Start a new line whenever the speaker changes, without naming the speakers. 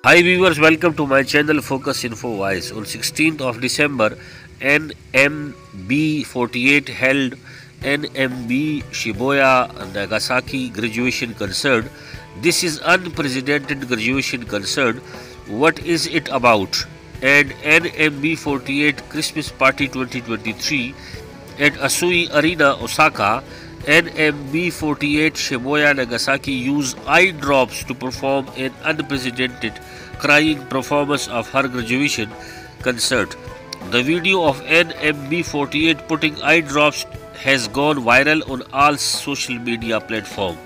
Hi viewers, welcome to my channel Focus Info Wise. On 16th of December, NMB48 held NMB Shibuya Nagasaki graduation concert. This is unprecedented graduation concert. What is it about? And NMB48 Christmas Party 2023 at Asae Arena, Osaka. NMB48 Shibuya Nagasaki used eye drops to perform an unprecedented crying performance of her graduation concert. The video of NMB48 putting eye drops has gone viral on all social media platforms.